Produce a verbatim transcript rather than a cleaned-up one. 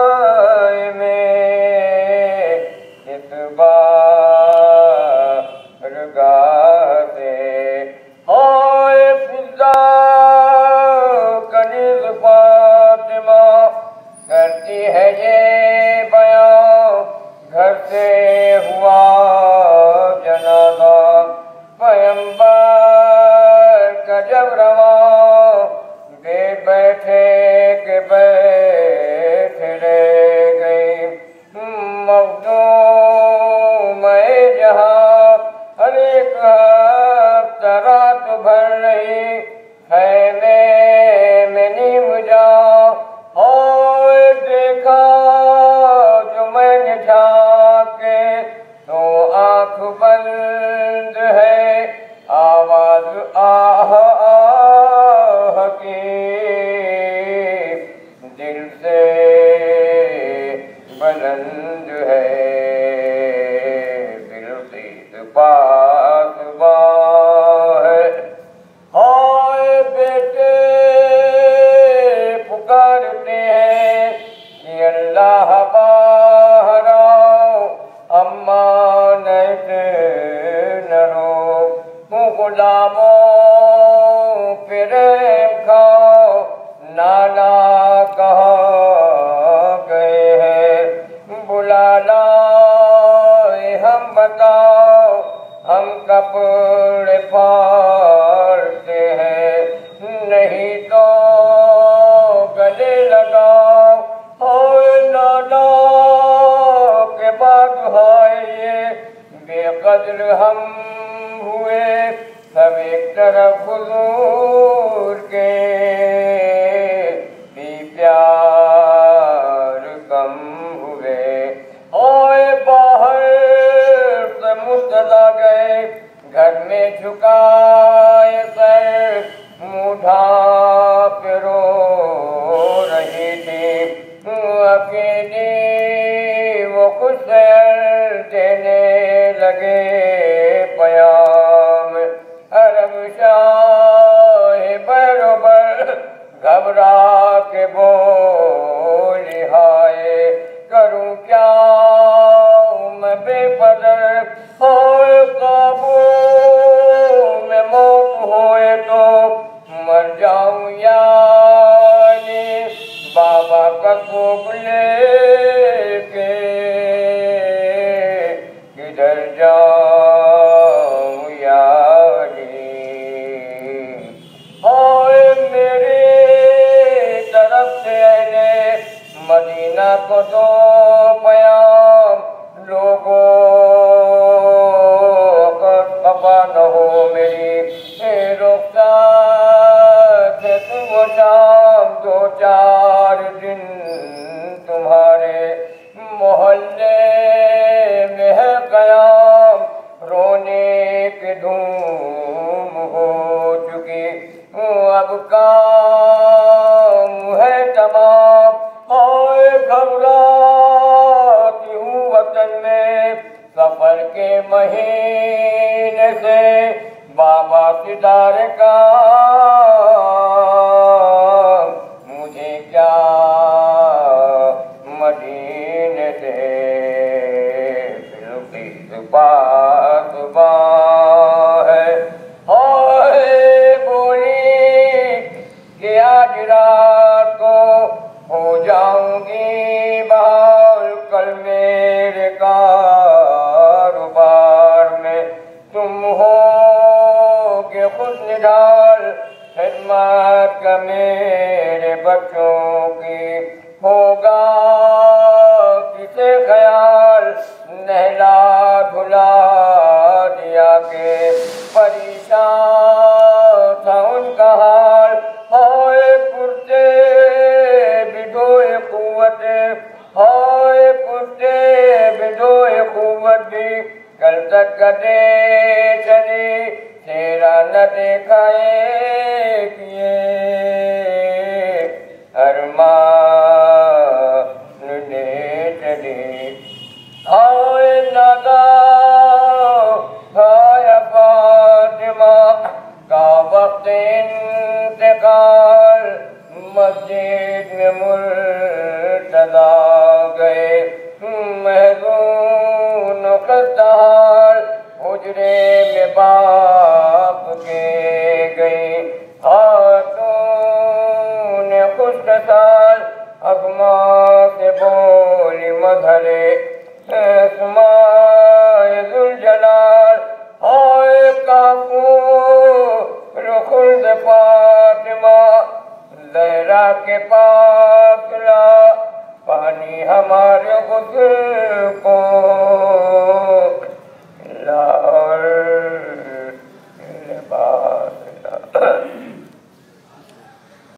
करती है ये बयां घर से हुआ जनाजा पैगंबर का जब रवा दे बैठे के बैठ रह गई मखदूम जहाँ हर एक हफ्ता रात भर रही है मैं नीम जा और देखा जो मैंने झाके तो आँख बंद है आवाज आह आह की दिल से बुलंद है दिल से पास है हाय बेटे पुकारते हैं कि अल्लाह बाहर आओ अम्मा नहीं न रो गुलामों फिर खाओ नाना कहाँ गए हैं बुला लाए हम बताओ हम कपड़े फाड़ते हैं नहीं तो गले लगाओ और नाना के बाद ये बेकदर हम हुए सब एक तरफ हुजूर के भी प्यार कम हुए और बाहर से मुस्तदा गए घर में झुकाए सर मुँह ढाँप रो रही थी अकेली वो कुछ देने लगे पयाम अरब शाह बरोबर घबरा के बोली हाय करूं क्या मैं बेपदर हो काबू में मौत होए तो मर जाऊं यानी बाबा का सूप लेके किधर जाऊं यानी हाय मेरी तरफ से अहले मदीना को दो पयाम लोगों को खफा न हो मेरी रुखसात है तुम शाम दो चार दिन तुम्हारे मोहल्ले में है कयाम रोने की धूम हो चुकी अब काम है तमाम और घबराती हूँ वतन में सफर के महीने से बाबा सिदार का मुझे क्या मदीने से बिल्कुल पास है हाय बोली कि आज रात को हो जाऊंगी बहाल कल मेरे कारोबार में तुम होगे खुद निडाल खिदमत का मेरे बच्चों की होगा किसे ख्याल नहला धुला दिया के परेशान था उनका हाल हाय पुरते बिदोए कुव्वत हाय पुरते बिदोए कुव्वत भी कल तक कटे चली तेरा न देखाए किए अरमान ने चली हाय लगा हाय फातिमा का वक्त इंतकाल मस्जिद में मुर्तज़ा गए महजून कतार हुजरे में बाप के गई खातून खुशसाल अगमा से बोली मधरे अस्माए जलाल हाय काफू रुखुल्द फातिमा लहरा के पास ला पानी हमारे गुस्ल को